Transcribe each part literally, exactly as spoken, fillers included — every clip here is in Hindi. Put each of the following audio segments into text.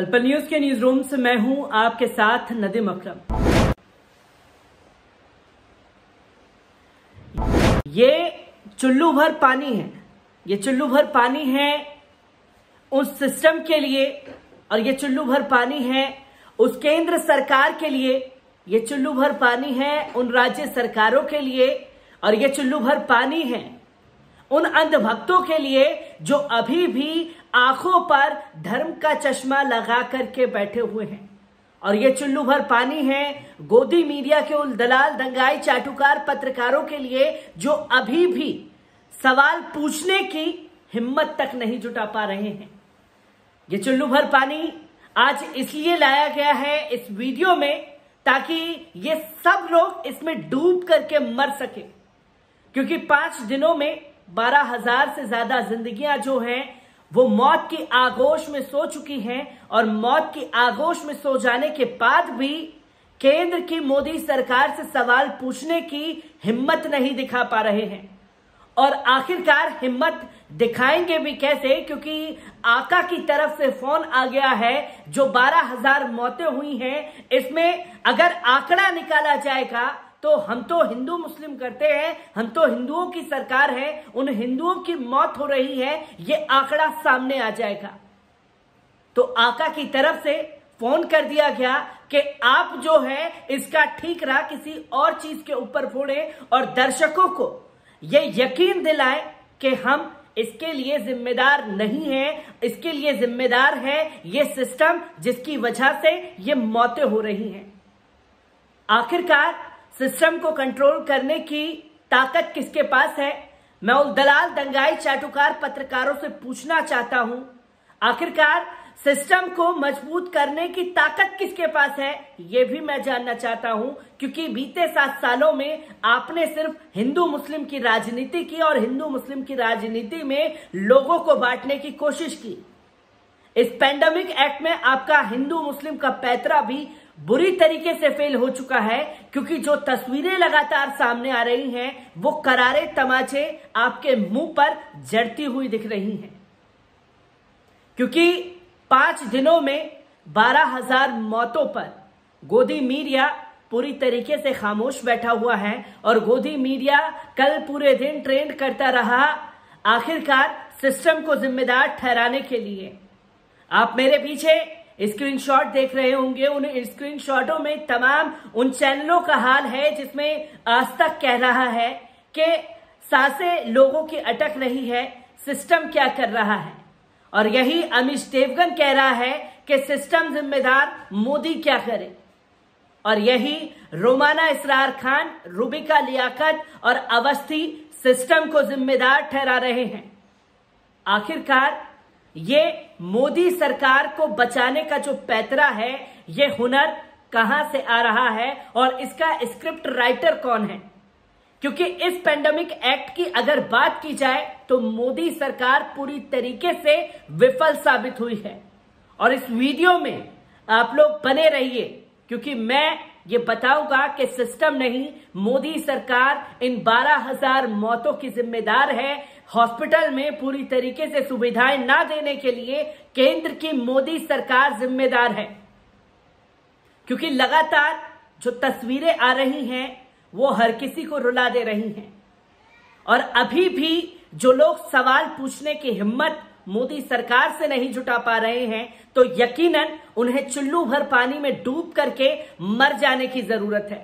पल पल न्यूज के न्यूज रूम से मैं हूं आपके साथ नदीम अकरम। ये चुल्लू भर पानी है, ये चुल्लू भर पानी है उस सिस्टम के लिए, और ये चुल्लू भर पानी है उस केंद्र सरकार के लिए, ये चुल्लू भर पानी है उन राज्य सरकारों के लिए, और ये चुल्लू भर पानी है उन अंधभक्तों के लिए जो अभी भी आंखों पर धर्म का चश्मा लगा करके बैठे हुए हैं। और ये चुल्लू भर पानी है गोदी मीडिया के उन दलाल, दंगाई, चाटुकार पत्रकारों के लिए जो अभी भी सवाल पूछने की हिम्मत तक नहीं जुटा पा रहे हैं। ये चुल्लू भर पानी आज इसलिए लाया गया है इस वीडियो में ताकि ये सब लोग इसमें डूब करके मर सके, क्योंकि पांच दिनों में बारह हजार से ज्यादा जिंदगियां जो हैं वो मौत की आगोश में सो चुकी हैं, और मौत की आगोश में सो जाने के बाद भी केंद्र की मोदी सरकार से सवाल पूछने की हिम्मत नहीं दिखा पा रहे हैं। और आखिरकार हिम्मत दिखाएंगे भी कैसे, क्योंकि आका की तरफ से फोन आ गया है जो बारह हजार मौतें हुई हैं, इसमें अगर आंकड़ा निकाला जाएगा तो हम तो हिंदू मुस्लिम करते हैं, हम तो हिंदुओं की सरकार है, उन हिंदुओं की मौत हो रही है, ये आंकड़ा सामने आ जाएगा। तो आका की तरफ से फोन कर दिया गया कि आप जो है इसका ठीकरा किसी और चीज के ऊपर फोड़े और दर्शकों को ये यकीन दिलाएं कि हम इसके लिए जिम्मेदार नहीं है, इसके लिए जिम्मेदार है ये सिस्टम जिसकी वजह से ये मौतें हो रही हैं। आखिरकार सिस्टम को कंट्रोल करने की ताकत किसके पास है? मैं उन दलाल, दंगाई, चाटुकार पत्रकारों से पूछना चाहता हूं, आखिरकार सिस्टम को मजबूत करने की ताकत किसके पास है? यह भी मैं जानना चाहता हूं, क्योंकि बीते सात सालों में आपने सिर्फ हिंदू मुस्लिम की राजनीति की और हिंदू मुस्लिम की राजनीति में लोगों को बांटने की कोशिश की। इस पैंडेमिक एक्ट में आपका हिंदू मुस्लिम का पैंतरा भी बुरी तरीके से फेल हो चुका है, क्योंकि जो तस्वीरें लगातार सामने आ रही हैं वो करारे तमाचे आपके मुंह पर जड़ती हुई दिख रही हैं। क्योंकि पांच दिनों में बारह हजार मौतों पर गोदी मीडिया पूरी तरीके से खामोश बैठा हुआ है, और गोदी मीडिया कल पूरे दिन ट्रेंड करता रहा आखिरकार सिस्टम को जिम्मेदार ठहराने के लिए। आप मेरे पीछे स्क्रीनशॉट देख रहे होंगे, उन स्क्रीनशॉटों में तमाम उन चैनलों का हाल है जिसमें आज तक कह रहा है कि सांसें लोगों की अटक रही है, सिस्टम क्या कर रहा है। और यही अमीश देवगन कह रहा है कि सिस्टम जिम्मेदार, मोदी क्या करे। और यही रोमाना इसरार खान, रूबिका लियाकत और अवस्थी सिस्टम को जिम्मेदार ठहरा रहे हैं। आखिरकार ये मोदी सरकार को बचाने का जो पैतरा है, ये हुनर कहां से आ रहा है और इसका स्क्रिप्ट राइटर कौन है? क्योंकि इस पैंडेमिक एक्ट की अगर बात की जाए तो मोदी सरकार पूरी तरीके से विफल साबित हुई है। और इस वीडियो में आप लोग बने रहिए, क्योंकि मैं ये बताऊंगा कि सिस्टम नहीं, मोदी सरकार इन बारह हजार मौतों की जिम्मेदार है। हॉस्पिटल में पूरी तरीके से सुविधाएं ना देने के लिए केंद्र की मोदी सरकार जिम्मेदार है, क्योंकि लगातार जो तस्वीरें आ रही हैं वो हर किसी को रुला दे रही हैं। और अभी भी जो लोग सवाल पूछने की हिम्मत मोदी सरकार से नहीं जुटा पा रहे हैं, तो यकीनन उन्हें चुल्लू भर पानी में डूब करके मर जाने की जरूरत है।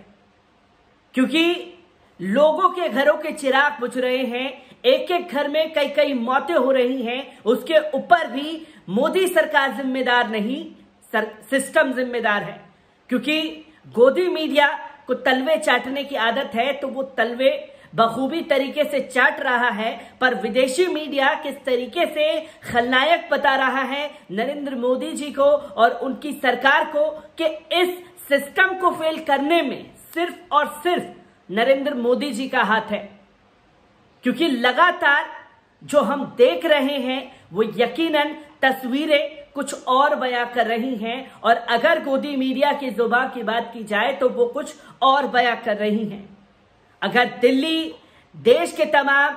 क्योंकि लोगों के घरों के चिराग बुझ रहे हैं, एक एक घर में कई कई मौतें हो रही हैं, उसके ऊपर भी मोदी सरकार जिम्मेदार नहीं, सर, सिस्टम जिम्मेदार है। क्योंकि गोदी मीडिया को तलवे चाटने की आदत है, तो वो तलवे बखूबी तरीके से चाट रहा है, पर विदेशी मीडिया किस तरीके से खलनायक बता रहा है नरेंद्र मोदी जी को और उनकी सरकार को कि इस सिस्टम को फेल करने में सिर्फ और सिर्फ नरेंद्र मोदी जी का हाथ है। क्योंकि लगातार जो हम देख रहे हैं वो यकीनन तस्वीरें कुछ और बयां कर रही हैं, और अगर गोदी मीडिया की जुबान की बात की जाए तो वो कुछ और बयां कर रही हैं। अगर दिल्ली, देश के तमाम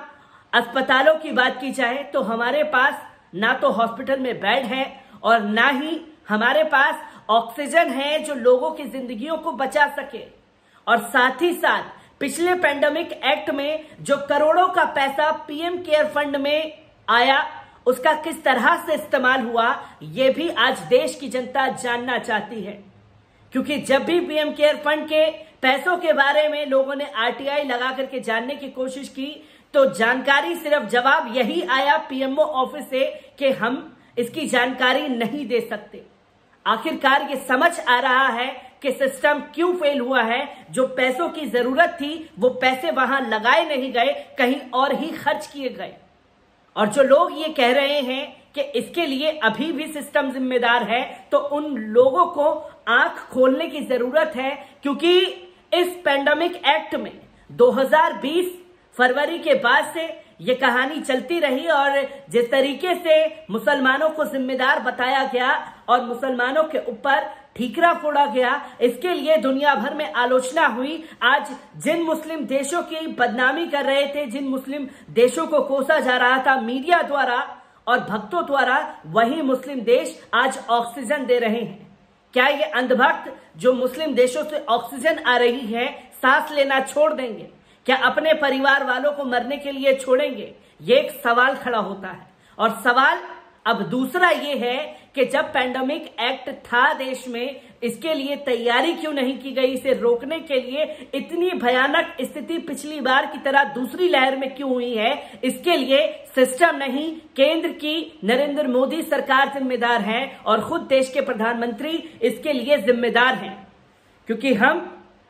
अस्पतालों की बात की जाए तो हमारे पास ना तो हॉस्पिटल में बेड है और ना ही हमारे पास ऑक्सीजन है जो लोगों की जिंदगियों को बचा सके। और साथ ही साथ पिछले पेंडेमिक एक्ट में जो करोड़ों का पैसा पीएम केयर फंड में आया, उसका किस तरह से इस्तेमाल हुआ, यह भी आज देश की जनता जानना चाहती है। क्योंकि जब भी पीएम केयर फंड के पैसों के बारे में लोगों ने आरटीआई लगा करके जानने की कोशिश की, तो जानकारी सिर्फ जवाब यही आया पीएमओ ऑफिस से कि हम इसकी जानकारी नहीं दे सकते। आखिरकार ये समझ आ रहा है कि सिस्टम क्यों फेल हुआ है। जो पैसों की जरूरत थी वो पैसे वहां लगाए नहीं गए, कहीं और ही खर्च किए गए। और जो लोग ये कह रहे हैं कि इसके लिए अभी भी सिस्टम जिम्मेदार है, तो उन लोगों को आंख खोलने की जरूरत है। क्योंकि इस पेंडेमिक एक्ट में दो हज़ार बीस फरवरी के बाद से ये कहानी चलती रही और जिस तरीके से मुसलमानों को जिम्मेदार बताया गया और मुसलमानों के ऊपर ठीकरा फोड़ा गया, इसके लिए दुनिया भर में आलोचना हुई। आज जिन मुस्लिम देशों की बदनामी कर रहे थे, जिन मुस्लिम देशों को कोसा जा रहा था मीडिया द्वारा और भक्तों द्वारा, वही मुस्लिम देश आज ऑक्सीजन दे रहे हैं। क्या ये अंधभक्त जो मुस्लिम देशों से ऑक्सीजन आ रही है, सांस लेना छोड़ देंगे? क्या अपने परिवार वालों को मरने के लिए छोड़ेंगे? ये एक सवाल खड़ा होता है। और सवाल अब दूसरा ये है कि जब पेंडेमिक एक्ट था देश में, इसके लिए तैयारी क्यों नहीं की गई? इसे रोकने के लिए इतनी भयानक स्थिति पिछली बार की तरह दूसरी लहर में क्यों हुई है? इसके लिए सिस्टम नहीं, केंद्र की नरेंद्र मोदी सरकार जिम्मेदार है और खुद देश के प्रधानमंत्री इसके लिए जिम्मेदार हैं। क्योंकि हम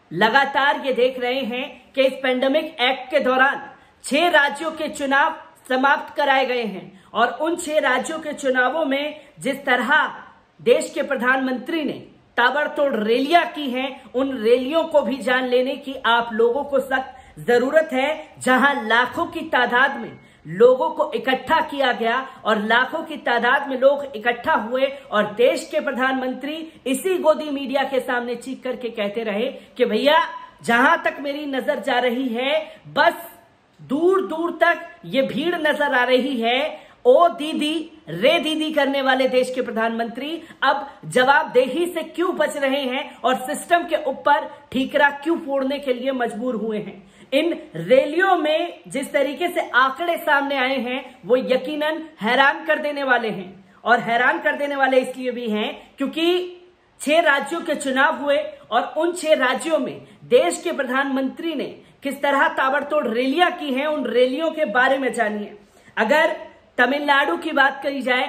लगातार ये देख रहे हैं कि इस पेंडेमिक एक्ट के दौरान छह राज्यों के चुनाव समाप्त कराए गए हैं और उन छह राज्यों के चुनावों में जिस तरह देश के प्रधानमंत्री ने ताबड़तोड़ रैलियां की हैं, उन रैलियों को भी जान लेने की आप लोगों को सख्त जरूरत है। जहां लाखों की तादाद में लोगों को इकट्ठा किया गया और लाखों की तादाद में लोग इकट्ठा हुए और देश के प्रधानमंत्री इसी गोदी मीडिया के सामने चीख करके कहते रहे कि भैया जहां तक मेरी नजर जा रही है, बस दूर दूर तक ये भीड़ नजर आ रही है। ओ दीदी रे दीदी करने वाले देश के प्रधानमंत्री अब जवाबदेही से क्यों बच रहे हैं और सिस्टम के ऊपर ठीकरा क्यों फोड़ने के लिए मजबूर हुए हैं? इन रैलियों में जिस तरीके से आंकड़े सामने आए हैं, वो यकीनन हैरान कर देने वाले हैं। और हैरान कर देने वाले इसलिए भी हैं क्योंकि छह राज्यों के चुनाव हुए और उन छह राज्यों में देश के प्रधानमंत्री ने किस तरह ताबड़तोड़ रैलियां की हैं, उन रैलियों के बारे में जानिए। अगर तमिलनाडु की बात करी जाए,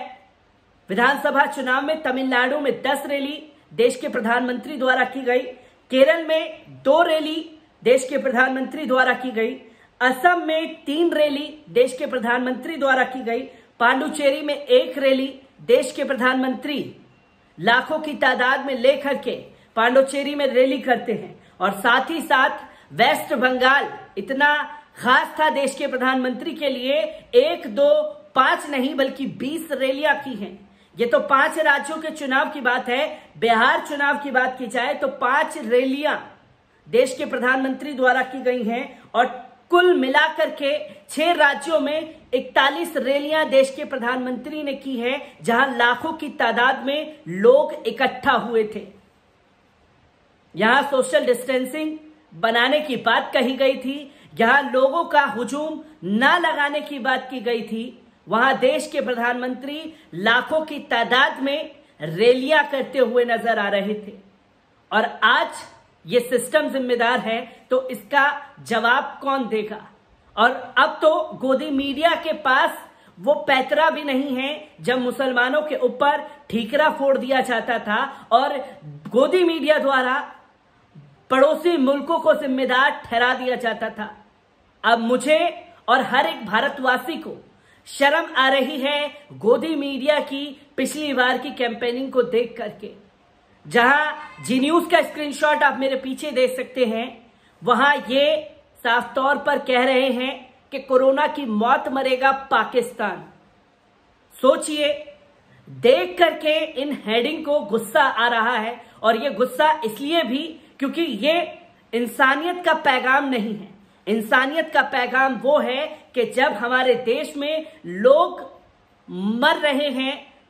विधानसभा चुनाव में तमिलनाडु में दस रैली देश के प्रधानमंत्री द्वारा की गई, केरल में दो रैली देश के प्रधानमंत्री द्वारा की गई, असम में तीन रैली देश के प्रधानमंत्री द्वारा की गई, पांडुचेरी में एक रैली देश के प्रधानमंत्री लाखों की तादाद में लेकर के पांडुचेरी में रैली करते हैं। और साथ ही साथ वेस्ट बंगाल इतना खास था देश के प्रधानमंत्री के लिए, एक दो पांच नहीं बल्कि बीस रैलियां की हैं। ये तो पांच राज्यों के चुनाव की बात है। बिहार चुनाव की बात की जाए तो पांच रैलियां देश के प्रधानमंत्री द्वारा की गई हैं और कुल मिलाकर के छह राज्यों में इकतालीस रैलियां देश के प्रधानमंत्री ने की है, जहां लाखों की तादाद में लोग इकट्ठा हुए थे। यहां सोशल डिस्टेंसिंग बनाने की बात कही गई थी, जहां लोगों का हुजूम ना लगाने की बात की गई थी, वहां देश के प्रधानमंत्री लाखों की तादाद में रैलियां करते हुए नजर आ रहे थे। और आज ये सिस्टम जिम्मेदार है, तो इसका जवाब कौन देगा? और अब तो गोदी मीडिया के पास वो पैतरा भी नहीं है जब मुसलमानों के ऊपर ठीकरा फोड़ दिया जाता था और गोदी मीडिया द्वारा पड़ोसी मुल्कों को जिम्मेदार ठहरा दिया जाता था। अब मुझे और हर एक भारतवासी को शर्म आ रही है गोदी मीडिया की पिछली बार की कैंपेनिंग को देख करके। जहां जी न्यूज का स्क्रीनशॉट आप मेरे पीछे देख सकते हैं, वहां ये साफ तौर पर कह रहे हैं कि कोरोना की मौत मरेगा पाकिस्तान। सोचिए, देख करके इन हेडिंग को गुस्सा आ रहा है और ये गुस्सा इसलिए भी क्योंकि ये इंसानियत का पैगाम नहीं है। इंसानियत का पैगाम वो है कि जब हमारे देश में लोग मर रहे हैं,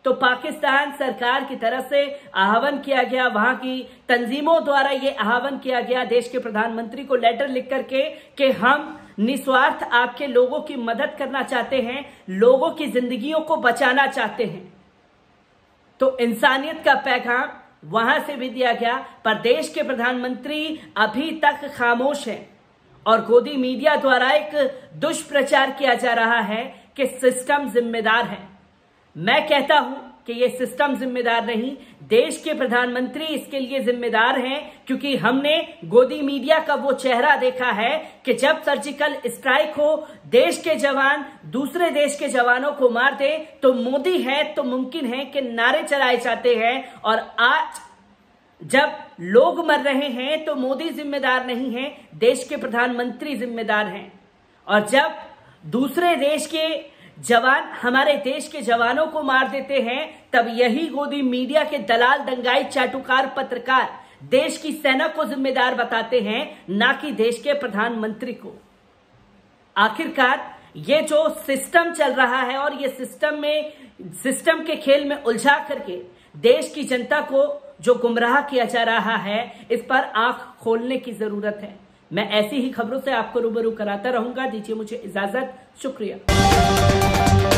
तो पाकिस्तान सरकार की तरफ से आह्वान किया गया, वहां की तंजीमों द्वारा यह आह्वान किया गया देश के प्रधानमंत्री को लेटर लिख करके कि हम निस्वार्थ आपके लोगों की मदद करना चाहते हैं, लोगों की जिंदगियों को बचाना चाहते हैं। तो इंसानियत का पैगाम वहां से भी दिया गया, पर देश के प्रधानमंत्री अभी तक खामोश हैं और गोदी मीडिया द्वारा एक दुष्प्रचार किया जा रहा है कि सिस्टम जिम्मेदार है। मैं कहता हूं कि यह सिस्टम जिम्मेदार नहीं, देश के प्रधानमंत्री इसके लिए जिम्मेदार हैं, क्योंकि हमने गोदी मीडिया का वो चेहरा देखा है कि जब सर्जिकल स्ट्राइक हो, देश के जवान दूसरे देश के जवानों को मार दे, तो मोदी है तो मुमकिन है कि नारे चलाए जाते हैं। और आज जब लोग मर रहे हैं तो मोदी जिम्मेदार नहीं है, देश के प्रधानमंत्री जिम्मेदार हैं। और जब दूसरे देश के जवान हमारे देश के जवानों को मार देते हैं, तब यही गोदी मीडिया के दलाल, दंगाई, चाटुकार पत्रकार देश की सेना को जिम्मेदार बताते हैं, ना कि देश के प्रधानमंत्री को। आखिरकार ये जो सिस्टम चल रहा है और ये सिस्टम में सिस्टम के खेल में उलझा करके देश की जनता को जो गुमराह किया जा रहा है, इस पर आंख खोलने की जरूरत है। मैं ऐसी ही खबरों से आपको रूबरू कराता रहूंगा। दीजिए मुझे इजाजत। शुक्रिया।